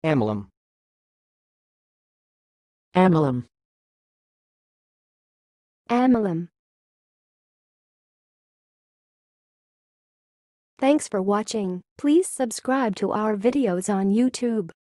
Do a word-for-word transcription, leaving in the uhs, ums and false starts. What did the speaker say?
amylum, amylum, amylum. Thanks for watching. Please subscribe to our videos on YouTube.